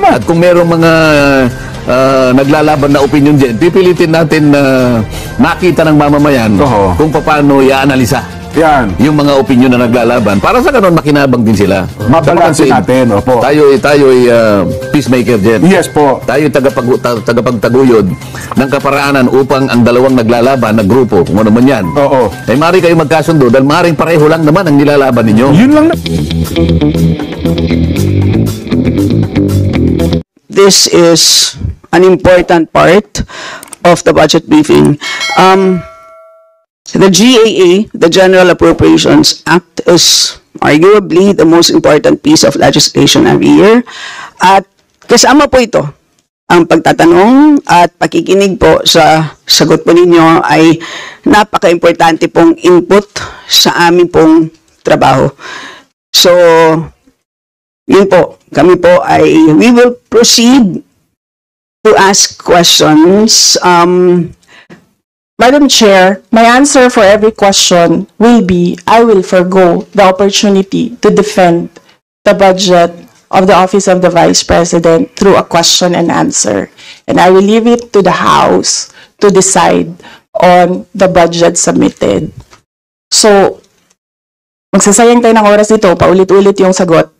At kung merong mga naglalaban na opinion dyan, pipilitin natin na nakita ng mamamayan kung paano i-analisa yung mga opinion na naglalaban. Para sa ganun, makinabang din sila. Mabalansin natin, opo. Tayo ay peacemaker dyan. Yes po. Tayo tagapagtaguyod ng kaparaanan upang ang dalawang naglalaban na grupo, kung ano man yan, ay maaari kayo magkasundo dahil maaaring pareho lang naman ang nilalaban ninyo. Yun lang na. This is an important part of the budget briefing. The GAA, the General Appropriations Act, is arguably the most important piece of legislation every year. At kasama po ito, ang pagtatanong at pakikinig po sa sagot po ninyo ay napaka-importante pong input sa aming pong trabaho. So, yun po, kami po ay, we will proceed to ask questions. Madam Chair, my answer for every question will be, I will forgo the opportunity to defend the budget of the Office of the Vice President through a question and answer. And I will leave it to the House to decide on the budget submitted. So, magsasayang tayo ng oras dito, paulit-ulit yung sagot.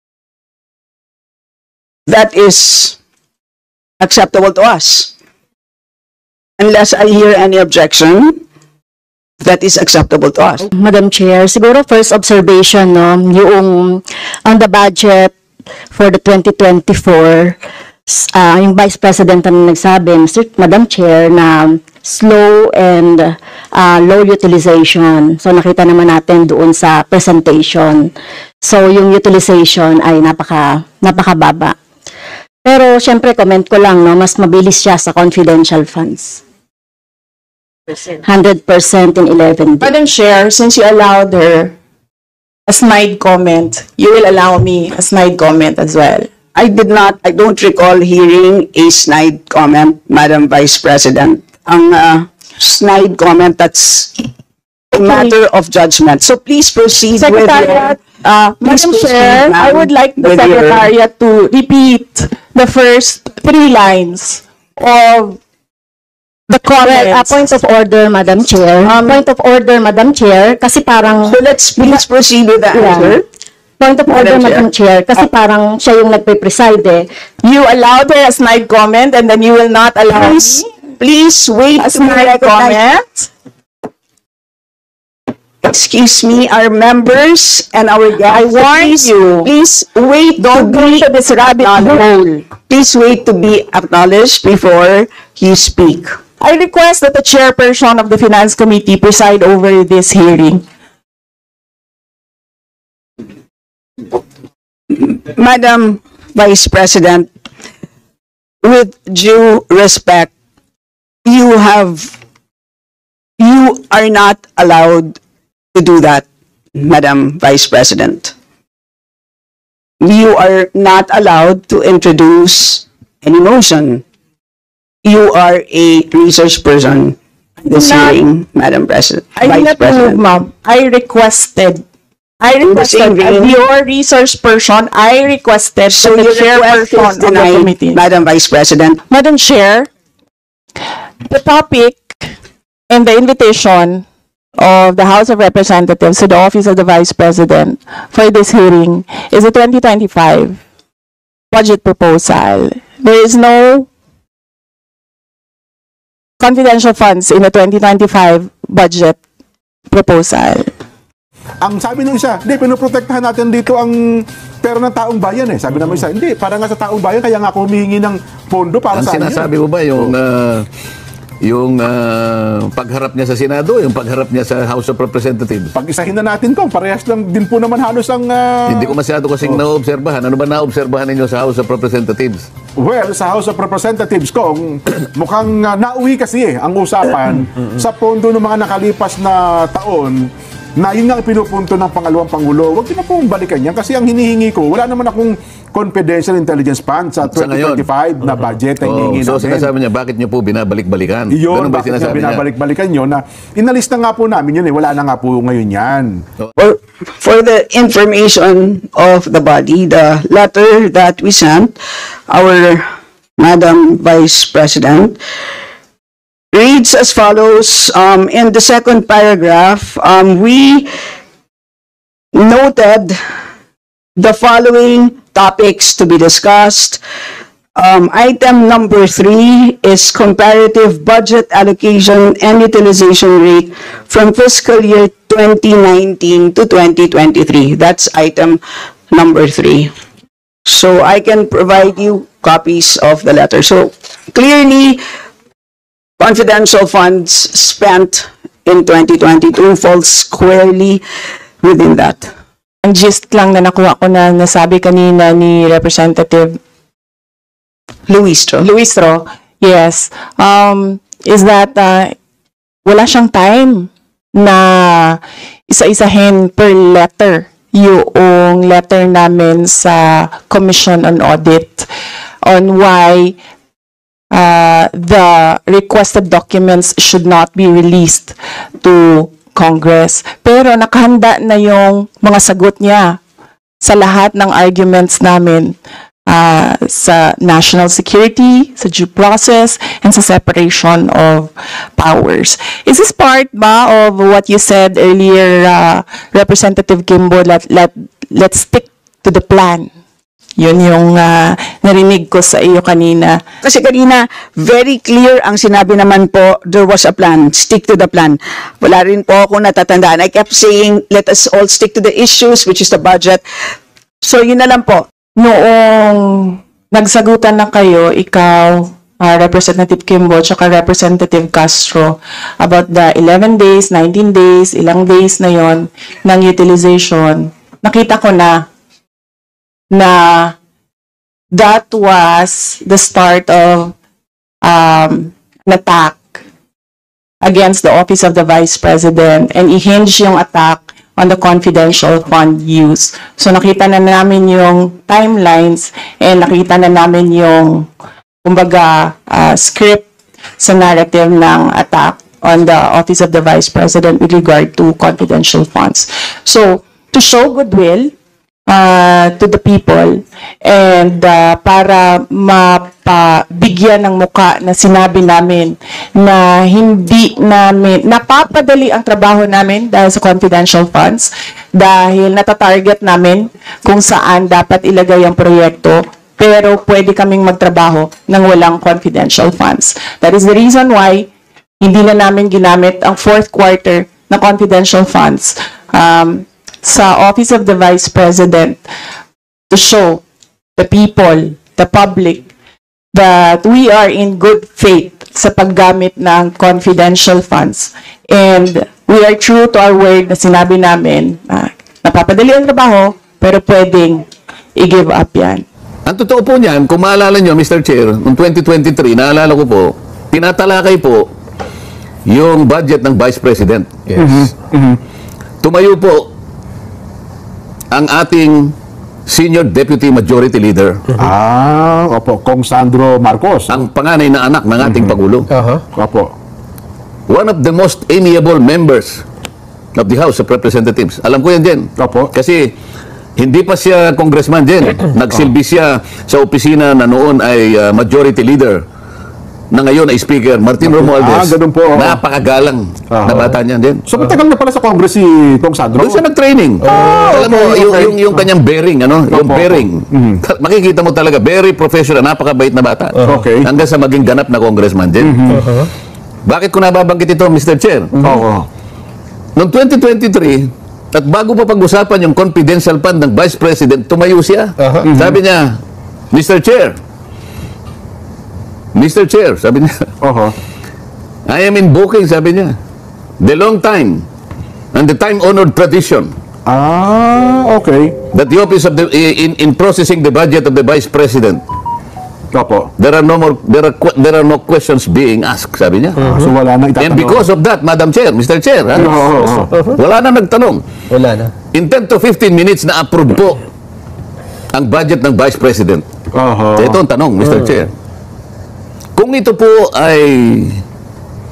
That is acceptable to us. Unless I hear any objection, that is acceptable to us. Madam Chair, siguro first observation, no, yung on the budget for the 2024, yung Vice President na nagsabi, Madam Chair, na slow and low utilization. So nakita naman natin doon sa presentation. So yung utilization ay napakababa. Pero syempre comment ko lang, no, mas mabilis siya sa confidential funds. 100% in 11 days. Madam Chair, since you allowed her a snide comment, you will allow me a snide comment as well. I don't recall hearing a snide comment, Madam Vice President. Ang snide comment, that's a matter of judgment. So please proceed Secretariat, Madam Chair, I would like the Secretariat to repeat the first 3 lines of the comments. Point of order, Madam Chair. Point of order, Madam Chair, kasi parang... So let's please proceed with the answer. Point of order, Madam Chair, kasi parang siya yung nagpe-preside eh. You allowed her a snide comment and then you will not allow me Please wait a snide comment. Excuse me, our members and our guests. I warn you. Please wait. Don't go to this rabbit hole. Please wait to be acknowledged before you speak. I request that the chairperson of the Finance Committee preside over this hearing. Madam Vice President, with due respect, you are not allowed to do that, Madam Vice President. You are not allowed to introduce any motion. You are a research person this hearing, Madam President. I did not move, ma'am. I requested as your research person, I requested So the your request chairperson is of the denied, committee. Madam Vice President. Madam Chair, the topic and the invitation of the House of Representatives to the Office of the Vice President for this hearing is the 2025 budget proposal. There is no confidential funds in the 2025 budget proposal. Ang sabi ng isa, hindi, pinoprotektahan natin dito ang pera ng taong bayan eh. Sabi naman isa, hindi, para nga sa taong bayan, kaya nga ako humihingi ng pondo para sa Ang sinasabi mo ba yung pagharap niya sa Senado, yung pagharap niya sa House of Representatives? Pag-isahin na natin kung parehas lang din po naman halos ang... Hindi ko masyado kasing naobserbahan. Ano ba naobserbahan ninyo sa House of Representatives? Well, sa House of Representatives kung mukhang nauwi kasi ang usapan sa pondo ng mga nakalipas na taon na yun nga pinupunto ng pangalawang Pangulo. Huwag na pong balikan yan kasi ang hinihingi ko, wala naman akong confidential intelligence fund sa 2025 na budget na hinihingi so namin. sinasabi niya, bakit niyo po binabalik-balikan? Yun, Ganun ba bakit sinasabi niya binabalik-balikan nyo na inalista nga po namin yun eh, wala na nga po ngayon yan. Well, for the information of the body, the letter that we sent, our Madam Vice President, reads as follows. In the second paragraph, we noted the following topics to be discussed. Item number 3 is comparative budget allocation and utilization rate from fiscal year 2019 to 2023. That's item number 3. So I can provide you copies of the letter. So clearly, confidential funds spent in 2022 falls squarely within that. Ang gist lang na nakuha ko na nasabi kanina ni Representative Luistro. yes, is that wala siyang time na isa-isahin per letter yung letter namin sa Commission on Audit on why the requested documents should not be released to Congress. Pero nakahanda na yung mga sagot niya sa lahat ng arguments namin sa national security, sa due process, and sa separation of powers. Is this part ba of what you said earlier, Representative Kimbo, let's stick to the plan? Yun yung narinig ko sa iyo kanina. Kasi kanina, very clear ang sinabi naman po, there was a plan, stick to the plan. Wala rin po ako natatandaan. I kept saying, let us all stick to the issues, which is the budget. So yun na lang po. Noong nagsagutan na kayo, ikaw, Representative Kimbo, tsaka Representative Castro, about the 11 days, 19 days, ilang days na yon ng utilization, nakita ko na that was the start of an attack against the Office of the Vice President, and i-hinge yung attack on the confidential fund use. So nakita na namin yung timelines and nakita na namin yung kumbaga script sa narrative ng attack on the Office of the Vice President with regard to confidential funds. So to show goodwill to the people and para mapabigyan ng muka na sinabi namin na hindi namin napapadali ang trabaho namin dahil sa confidential funds, dahil natatarget namin kung saan dapat ilagay ang proyekto, pero pwede kaming magtrabaho ng walang confidential funds. That is the reason why hindi na namin ginamit ang fourth quarter na confidential funds sa Office of the Vice President to show the people, the public, that we are in good faith sa paggamit ng confidential funds. And we are true to our word na sinabi namin na napapadali ang trabaho, pero pwedeng i-give up yan. Ang totoo po niyan, kung maalala nyo, Mr. Chair, noong 2023, naalala ko po, tinatalakay po yung budget ng Vice President. Yes. Tumayo po ang ating Senior Deputy Majority Leader. Opo, Kong Sandro Marcos. Ang panganay na anak ng ating Pangulo. Opo. One of the most amiable members of the House of Representatives. Alam ko yan, Jen. Opo. Kasi hindi pa siya congressman, Jen. Nagsilbi siya sa opisina na noon ay Majority Leader, na ngayon ay Speaker, Martin Romualdez. Ganun po. Napakagalang na bata niyan din. So matagal na pala sa Congress si Kong Sandro? Doon siya nag-training. Alam mo, yung kanyang bearing, yung bearing. Makikita mo talaga, very professional, napakabait na bata. Okay. Hanggang sa maging ganap na congressman din. Bakit ko nababanggit ito, Mr. Chair? Noong 2023, at bago pa pag-usapan yung confidential fund ng Vice President, tumayo siya. Sabi niya, Mr. Chair, sabi niya, I am invoking, sabi niya, the long time and the time-honored tradition Okay. that the office of the in processing the budget of the Vice President, Opo. there are no questions being asked, sabi niya. So wala na itatanong. And because of that, Madam Chair, Mr. Chair, wala na nagtanong. Wala na. In 10 to 15 minutes na approve po ang budget ng Vice President. Ito ang tanong, Mr. Chair. Kung ito po ay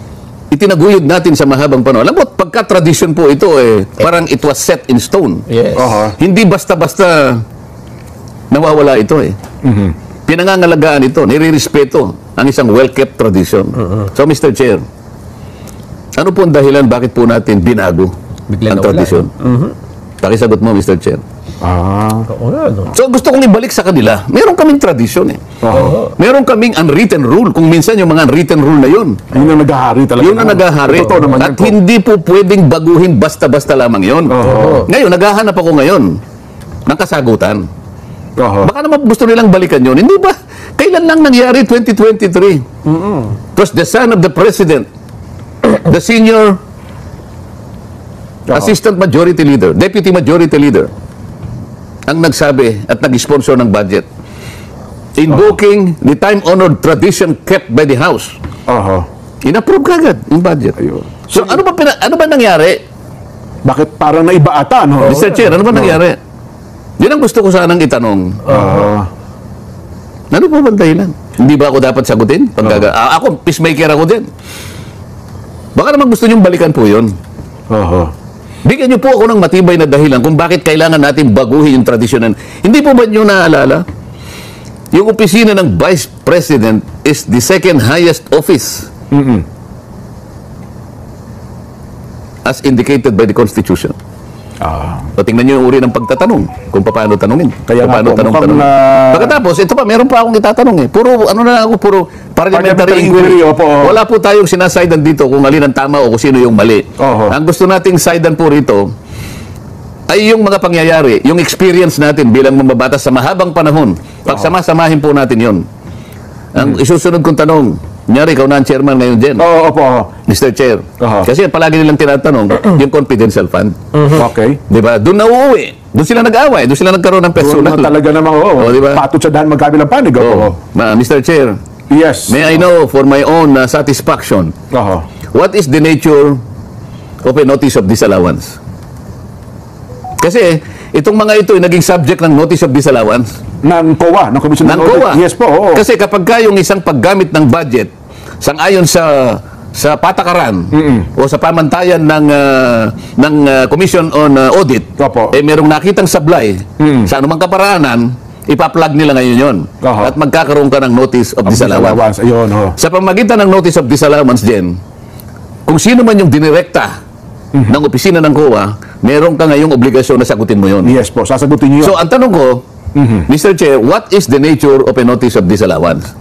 itinaguyod natin sa mahabang panahon. Alam mo, pagka-tradisyon po ito, parang it was set in stone. Yes. Hindi basta-basta nawawala ito Pinangangalagaan ito, nire-respeto ang isang well-kept tradition. So, Mr. Chair, ano po ang dahilan bakit po natin binago Bigla ang nawala, tradisyon? Pakisagot mo, Mr. Chair. Oo nga, no? So, gusto kong ibalik sa kanila. Meron kaming tradisyon Meron kaming unwritten rule. Kung minsan yung mga unwritten rule na yun. Yun ang naghahari talaga. Yun ang naghahari. Totoo naman At yun po. hindi po pwedeng baguhin basta-basta lamang yun. Ngayon, naghahanap ako ngayon ng kasagutan. Baka naman gusto nilang balikan yun. Hindi ba? Kailan lang nangyari? 2023. It was the son of the president, the senior assistant majority leader, deputy majority leader, ang nagsabi at nag-sponsor ng budget, invoking the time-honored tradition kept by the House. In-approve kagad yung budget. So, ano ba nangyari? Bakit parang naiba ata, no? Mr. Chair, ano ba nangyari? Yun ang gusto ko sanang itanong. Ano po ba ang dahilan? Hindi ba ako dapat sagutin? Ako, peacemaker ako din. Baka naman gusto niyong balikan po yun. Bigyan niyo po ako ng matibay na dahilan kung bakit kailangan natin baguhin yung tradisyon. Hindi po ba niyo naaalala? Yung opisina ng Vice President is the second highest office as indicated by the Constitution. So, tingnan niyo yung uri ng pagtatanong kung paano tanungin. Kaya nga paano po, mukhang, Pagkatapos, ito pa, meron pa akong itatanong Puro, puro parliamentary inquiry. Wala po tayong sinasaydan dito kung alin ang tama o kung sino yung mali. Ang gusto nating saydan po rito ay yung mga pangyayari, yung experience natin bilang mambabatas sa mahabang panahon. Pagsama-samahin po natin yon. Ang isusunod kong tanong, kunyari, ikaw na ang chairman ngayon dyan. Mr. Chair. Kasi palagi nilang tinatanong yung confidential fund. Okay. Di ba? Doon na uuwi. Doon sila nag-away. Doon sila nagkaroon ng personal. Doon talaga namang, diba? patod sa daan magkabilang panig. Mr. Chair, Yes. may I know for my own satisfaction, what is the nature of a notice of disallowance? Kasi, itong mga ito ay naging subject ng notice of disallowance. Ng COA, ng Commission Ng COA. Yes po, Kasi kapag yung isang paggamit ng budget, sang-ayon sa patakaran o sa pamantayan ng Commission on Audit, merong nakitang sablay sa anumang kaparaanan, ipa-plug nila ngayon yun. At magkakaroon ka ng notice of disallowance. Sa pamagitan ng notice of disallowance din, kung sino man yung dinirekta ng opisina ng COA, meron ka ngayong obligasyon na sagutin mo yun. Yes po, sasagutin niyo. So, ang tanong ko, Mr. Chair, what is the nature of a notice of disallowance?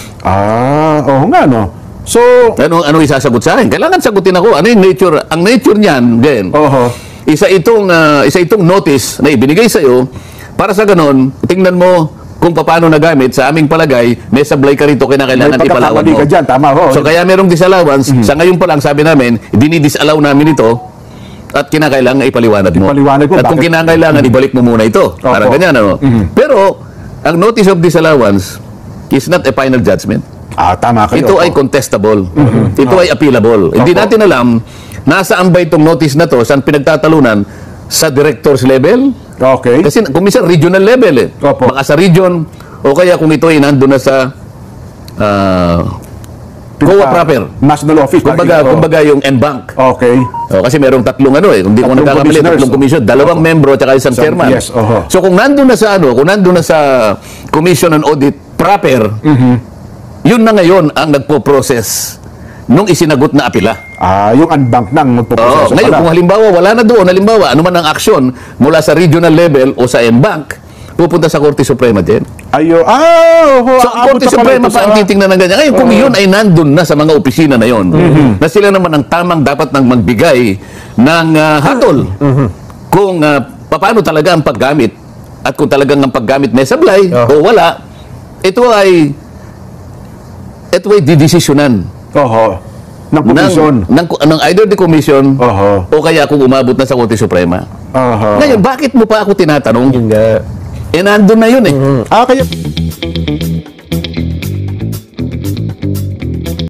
Oo nga, no? So, Ano isasagot sa akin? Kailangan sagutin ako. Ano yung nature? Ang nature niyan, din, isa itong notice na ibinigay sa iyo para sa ganon, tingnan mo kung paano nagamit. Sa aming palagay, may sablay ka rito, kinakailangan ipalawan mo. Ka dyan, tama ho. So, kaya merong disallowance. Sa ngayon pa lang, sabi namin, dinidisallow namin ito at kinakailangan ipaliwanag mo. At kung kinakailangan, ibalik mo muna ito. Parang ganyan, ano? Pero, ang notice of disallowance is not a final judgment. Tama kayo. Ito ay contestable. Ito ay appealable. Hindi natin alam, nasaan ba itong notice na to, saan pinagtatalunan, sa director's level? Okay. Kasi kung minsan regional level baka sa region, o kaya kung ito ay nandun na sa COA proper. National Office. Kumbaga yung NBank. Okay. Kasi merong tatlong kung di ko nagkakamali, tatlong commission, dalawang membro at isang chairman. Yes, So kung nandun na sa Commission on Audit proper, yun na ngayon ang nagpo-process nung isinagot na apila. Yung unbank nang magpo-proseso. Ngayon, kung halimbawa wala na doon, ano man ang aksyon mula sa regional level o sa NBank, pupunta sa Korte Suprema din. So, ang Korte Suprema pa ang titingnan ng ganyan. Ngayon, kung yun ay nandun na sa mga opisina na yun, na sila naman ang tamang dapat nang magbigay ng hatol kung paano talaga ang paggamit at kung talagang ang paggamit may sablay o wala, ito ay didesisyonan ng komisyon. ng either the commission o kaya kung umabot na sa Korte Suprema. Ngayon, bakit mo pa ako tinatanong? Nandun na yun Kaya